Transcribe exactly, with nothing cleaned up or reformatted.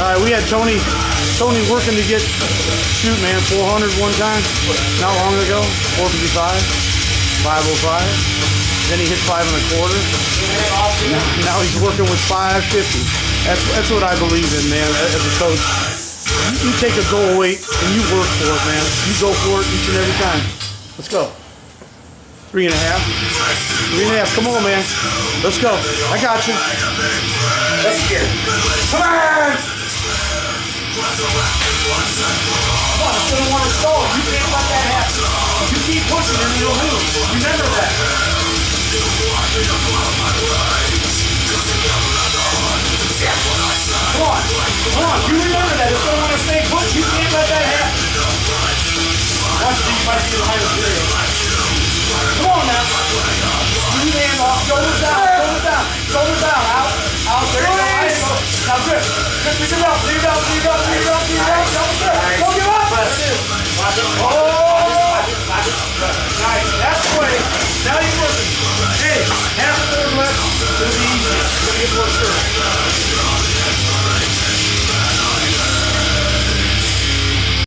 right, we had Tony Tony working to get, shoot man, four hundred one time, not long ago, four fifty-five, five oh five. Then he hit five and a quarter. Now, now he's working with five fifty. That's that's what I believe in, man, as a coach. You, you take a goal weight and you work for it, man. You go for it each and every time. Let's go. Three and a half. Three and a half. Come on, man. Let's go. I got you. Let's get it. Come on! Come on, it's gonna want to stall. You can't let that happen. You keep pushing and you'll lose. Remember that. Come on, come on, you remember that. It's gonna want to stay put. You can't let that happen. Watch these might be behind the period. Come on now. Smooth hand off, shoulders down, shoulders down, shoulders down, out, out, there you go, there you go. Now grip, grip to your belt, to your belt, to your belt, to your belt, to your belt, don't give up.